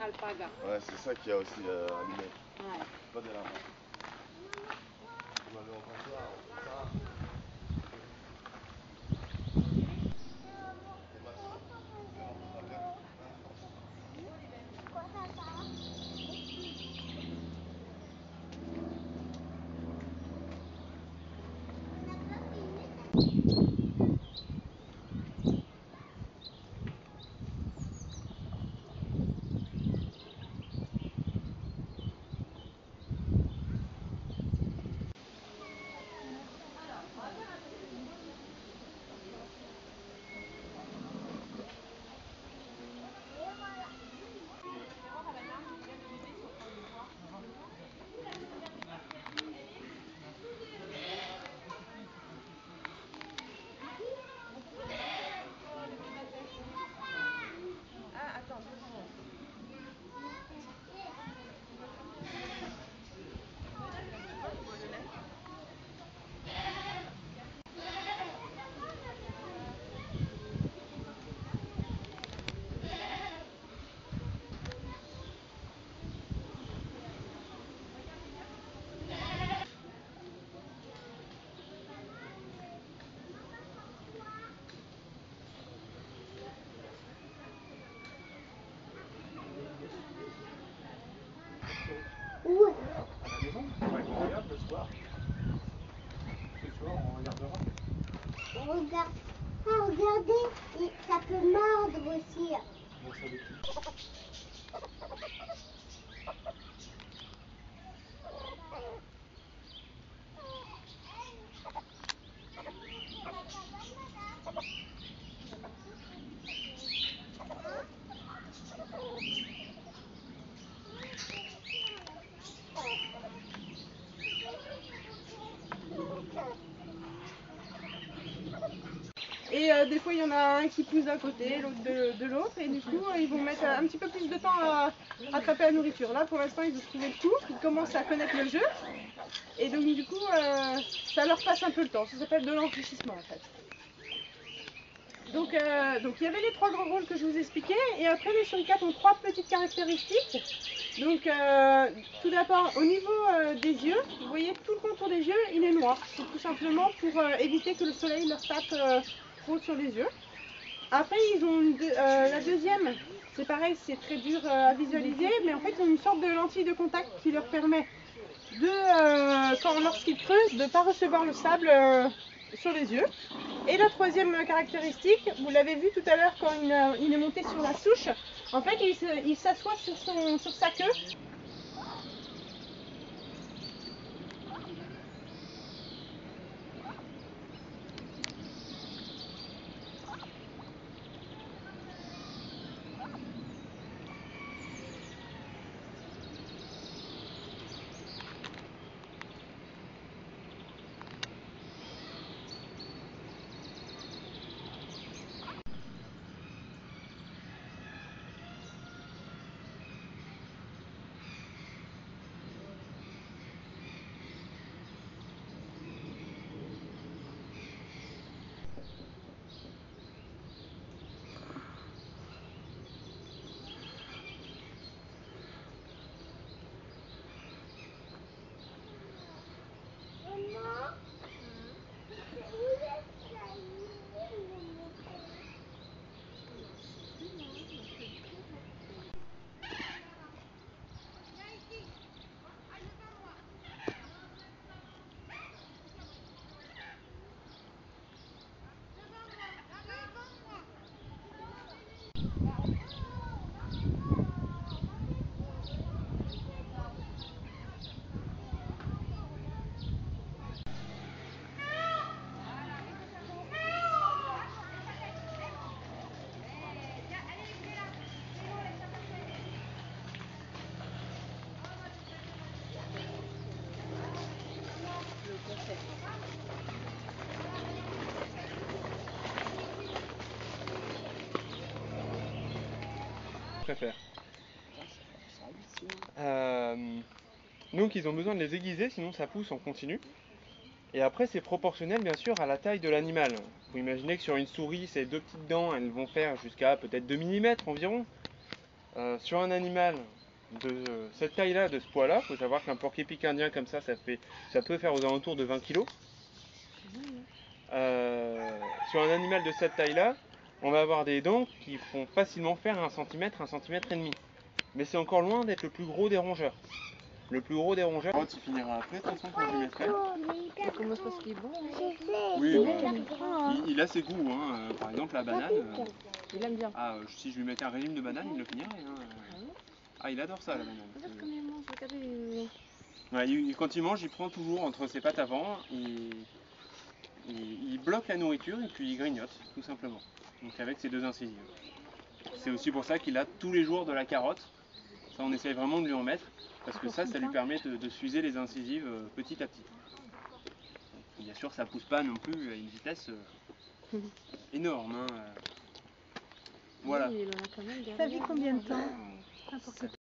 alpaga. Ouais, c'est ça qu'il y a aussi allumé. Ouais. Pas des lamas. On avait entendu ça. Où? À la maison, on regarde le soir. Ce soir, on regardera. On regarde. Ah, regardez, ça peut mordre aussi. On sait des petits. Et des fois, il y en a un qui pousse d'un côté, l'autre de l'autre, et du coup, ils vont mettre un petit peu plus de temps à attraper la nourriture. Là, pour l'instant, ils ont trouvé le coup, ils commencent à connaître le jeu, et donc du coup, ça leur passe un peu le temps. Ça s'appelle de l'enrichissement en fait. Donc il y avait les 3 grands rôles que je vous expliquais, et après les suricates ont 3 petites caractéristiques. Donc tout d'abord au niveau des yeux, vous voyez tout le contour des yeux il est noir. C'est tout simplement pour éviter que le soleil leur tape trop sur les yeux. Après ils ont la deuxième, c'est pareil, c'est très dur à visualiser, mais en fait ils ont une sorte de lentille de contact qui leur permet de, lorsqu'ils creusent, de ne pas recevoir le sable sur les yeux. Et la troisième caractéristique, vous l'avez vu tout à l'heure quand il est monté sur la souche, en fait il s'assoit sur sa queue. Préfère. Donc ils ont besoin de les aiguiser, sinon ça pousse en continu. Et après c'est proportionnel bien sûr à la taille de l'animal. Vous imaginez que sur une souris, ces 2 petites dents, elles vont faire jusqu'à peut-être 2 mm environ. Sur un animal de cette taille-là, de ce poids-là, il faut savoir qu'un porc-épic indien comme ça peut faire aux alentours de 20 kg. Sur un animal de cette taille-là, on va avoir des dents qui font facilement faire 1 cm, 1 cm et demi. Mais c'est encore loin d'être le plus gros des rongeurs. Le plus gros des rongeurs, il finira après, de toute façon, quand je lui mettrai. Ça commence parce qu'il est bon. Oui, il a ses goûts. Hein. Par exemple, la banane. Il aime bien. Si je lui mettais un régime de banane, il le finirait. Hein. Il adore ça, la banane. Regarde comme il mange, regardez. Ouais, quand il mange, il prend toujours entre ses pattes avant, il bloque la nourriture et puis il grignote, tout simplement. Donc avec ses 2 incisives. C'est aussi pour ça qu'il a tous les jours de la carotte. Ça, on essaye vraiment de lui en mettre, parce que ça lui permet de s'user les incisives petit à petit. Et bien sûr, ça pousse pas non plus à une vitesse énorme. Hein. Voilà. Oui, il en a quand même Ça vit combien de temps?